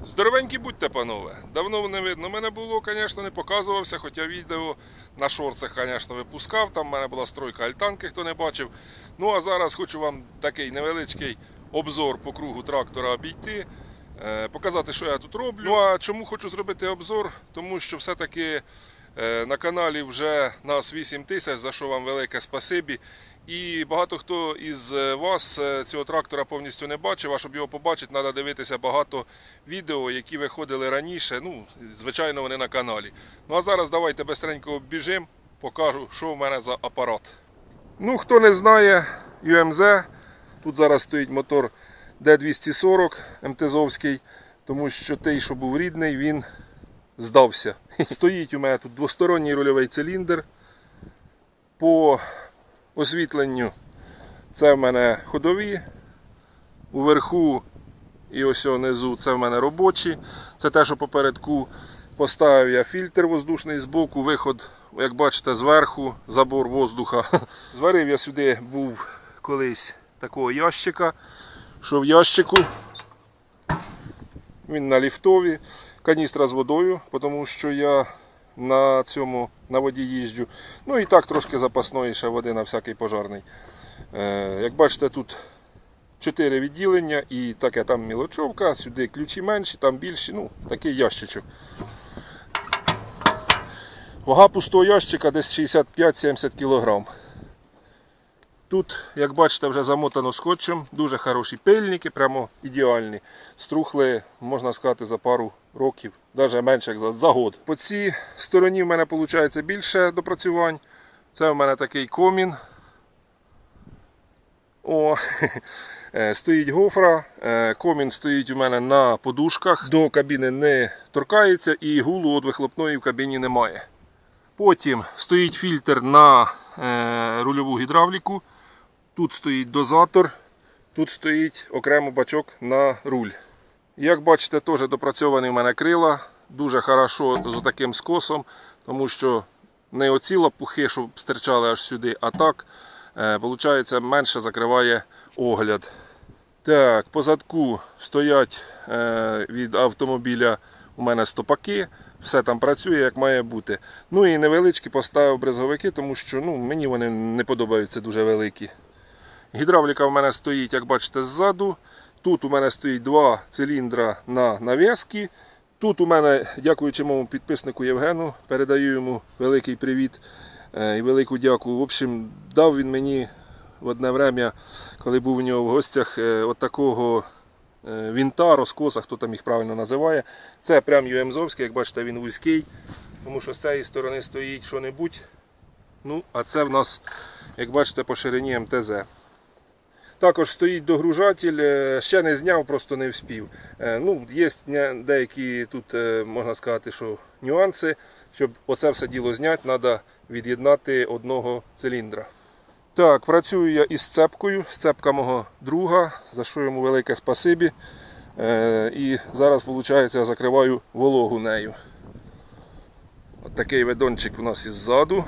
Здоровенькі будьте, панове. Давно не видно мене було, звісно, не показувався, хоча відео на шорцах, звісно, випускав. Там в мене була стройка альтанки, хто не бачив. Ну, а зараз хочу вам такий невеличкий обзор по кругу трактора обійти, показати, що я тут роблю. Ну, а чому хочу зробити обзор? Тому що все-таки на каналі вже нас 8 тисяч, за що вам велике спасибі. І багато хто із вас цього трактора повністю не бачив, а щоб його побачити, треба дивитися багато відео, які виходили раніше, ну, звичайно, вони на каналі. Ну, а зараз давайте бистренько оббіжимо, покажу, що в мене за апарат. Ну, хто не знає, UMZ, тут зараз стоїть мотор D240 МТЗовський, тому що той, що був рідний, він здався. Стоїть у мене тут двосторонній рульовий циліндр. По освітленню це в мене ходові, уверху і ось внизу це в мене робочі. Це те, що попередку поставив я фільтр воздушний збоку, виход, як бачите, зверху, забор воздуха. Зварив я сюди був колись такого ящика, що в ящику він на ліфтові, каністра з водою, тому що я на воді їжджу. Ну і так трошки запасної ще води на всякий пожарний. Як бачите, тут 4 відділення і таке там мілочовка, сюди ключі менші, там більші, ну такий ящичок. Вага пустого ящика десь 65-70 кг. Тут, як бачите, вже замотано скотчем, дуже хороші пильники, прямо ідеальні. Струхли, можна сказати, за пару років, навіть менше, як за год. По цій стороні в мене виходить більше допрацювань. Це в мене такий комін. Стоїть гофра, комін стоїть у мене на подушках, до кабіни не торкається і гулу від вихлопної в кабіні немає. Потім стоїть фільтр на рульову гідравліку. Тут стоїть дозатор, тут стоїть окремо бачок на руль. Як бачите, теж допрацьовані в мене крила. Дуже хорошо з таким скосом, тому що не оці лопухи, що стирчали аж сюди, а так, виходить, менше закриває огляд. Так, по задку стоять від автомобіля у мене стопаки. Все там працює, як має бути. Ну і невеличкі поставив брезговики, тому що мені вони не подобаються дуже великі. Гідравліка в мене стоїть, як бачите, ззаду. Тут у мене стоїть 2 циліндра на нав'язки. Тут у мене, дякуючи моєму підписнику Євгену, передаю йому великий привіт і велику дяку. В общем, дав він мені в одне время, коли був у нього в гостях, от такого вінта, розкоса, хто там їх правильно називає. Це прям UMZ-овський, як бачите, він вузький, тому що з цієї сторони стоїть що-небудь. Ну, а це в нас, як бачите, по ширині МТЗ. Також стоїть догружатель, ще не зняв, просто не вспів. Є деякі тут, можна сказати, що нюанси. Щоб оце все діло зняти, треба від'єднати одного циліндра. Так, працюю я із сцепкою, сцепка мого друга, за що йому велике спасибі. І зараз, виходить, я закриваю вологу нею. Ось такий ведончик у нас іззаду.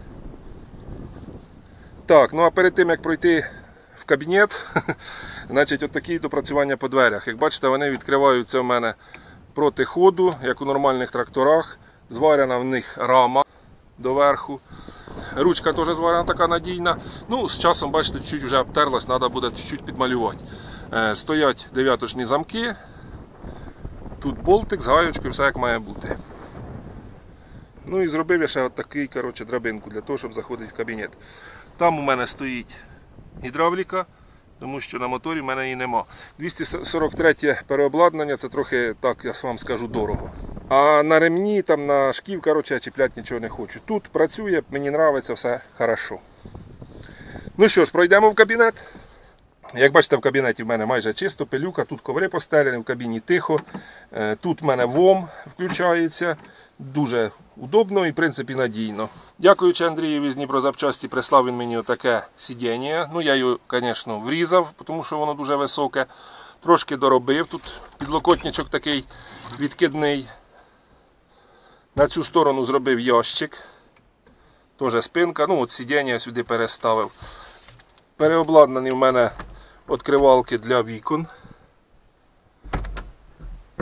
Так, ну а перед тим, як пройти в кабінет, значить, от такі допрацювання по дверях. Як бачите, вони відкриваються в мене проти ходу, як у нормальних тракторах. Зварена в них рама доверху. Ручка теж зварена така надійна. Ну, з часом, бачите, чуть вже обтерлась, треба буде чуть-чуть підмалювати. Стоять 9-очні замки. Тут болтик з гаєчкою, все як має бути. Ну і зробив я ще от такий, драбинку для того, щоб заходити в кабінет. Там у мене стоїть гідравліка, тому що на моторі в мене її нема. 243 переобладнання, це трохи, так я вам скажу, дорого. А на ремні, там, на шків, я чіпляти нічого не хочу. Тут працює, мені подобається, все хорошо. Ну що ж, пройдемо в кабінет. Як бачите, в кабінеті в мене майже чисто, пилюка, тут коври постелені, в кабіні тихо. Тут в мене ВОМ включається. Дуже удобно і, в принципі, надійно. Дякуючи Андрієві з Дніпрозапчасті, прислав він мені отаке сидіння. Ну, я його, звісно, врізав, тому що воно дуже високе. Трошки доробив. Тут підлокотничок такий відкидний. На цю сторону зробив ящик. Теж спинка. Ну, от сидіння сюди переставив. Переобладнані в мене відкривалки для вікон.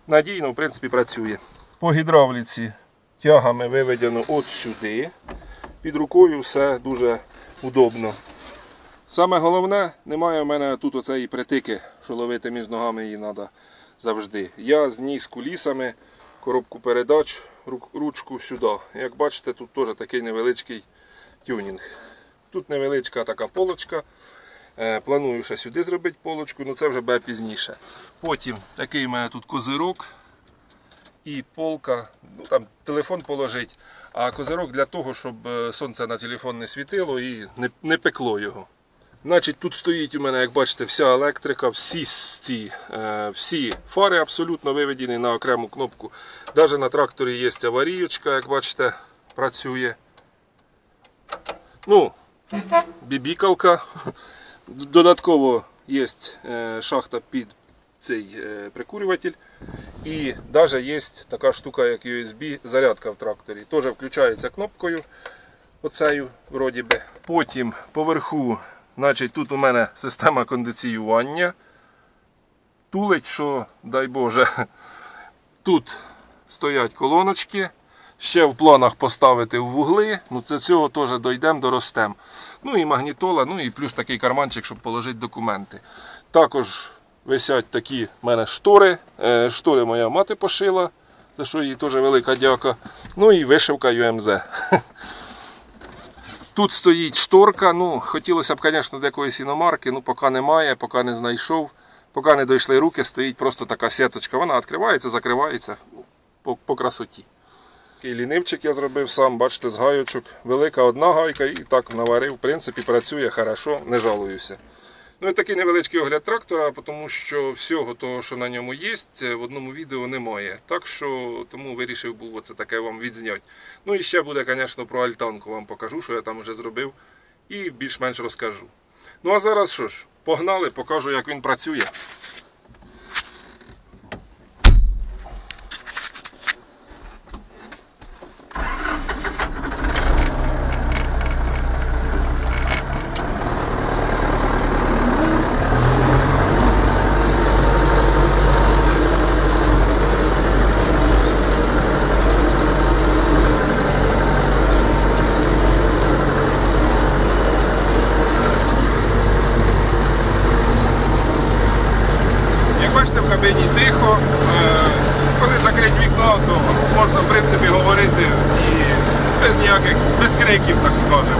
надійно, в принципі, працює. По гідравліці тягами виведено от сюди. Під рукою все дуже удобно. Саме головне, немає в мене тут оцеї притики, що ловити між ногами її треба завжди. Я зніс кулісами коробку передач, ручку сюди. Як бачите, тут теж такий невеличкий тюнінг. Тут невеличка така полочка. Планую ще сюди зробити полочку, але це вже буде пізніше. Потім такий у мене тут козирок і полка, ну, там телефон положить, а козирок для того, щоб сонце на телефон не світило і не пекло його. Значить, тут стоїть у мене, як бачите, вся електрика, всі фари абсолютно виведені на окрему кнопку. Навіть на тракторі є аварійочка, як бачите, працює. Ну, бібікалка. Додатково є шахта під цей прикурюватель. І навіть є така штука, як USB, зарядка в тракторі. Теж включається кнопкою, оцею, вроді би. Потім поверху, значить, тут у мене система кондиціювання. Тулить, що, дай Боже, тут стоять колоночки. Ще в планах поставити в вугли, ну до цього теж дійдемо, доростемо. Ну і магнітола, ну і плюс такий карманчик, щоб положити документи. Також висять такі в мене штори. Штори моя мати пошила, за що їй теж велика дяка. Ну і вишивка UMZ. Тут стоїть шторка, ну хотілося б, звісно, якоїсь іномарки, ну поки немає, поки не знайшов. Поки не дійшли руки, стоїть просто така сіточка. Вона відкривається, закривається по красоті. Такий лінивчик я зробив сам, бачите, з гайочок. Велика одна гайка і так наварив. В принципі, працює хорошо, не жалуюся. Ну і такий невеличкий огляд трактора, тому що всього того, що на ньому є, в одному відео немає. Так що, тому вирішив був оце таке вам відзняти. Ну і ще буде, звісно, про альтанку вам покажу, що я там вже зробив. І більш-менш розкажу. Ну а зараз що ж, погнали, покажу, як він працює. В кабіні тихо, коли закрить вікно, то можна в принципі говорити і без ніяких, без криків, так скажемо.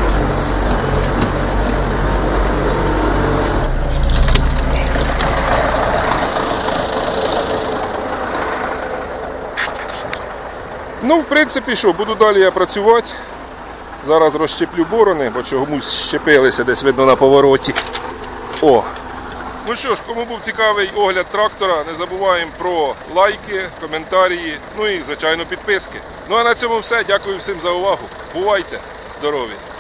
Ну, в принципі, що, буду далі я працювати. Зараз розщеплю борони, бо чомусь щепилися десь, видно, на повороті. О! Ну що ж, кому був цікавий огляд трактора, не забуваємо про лайки, коментарі, ну і, звичайно, підписки. Ну а на цьому все. Дякую всім за увагу. Бувайте здорові!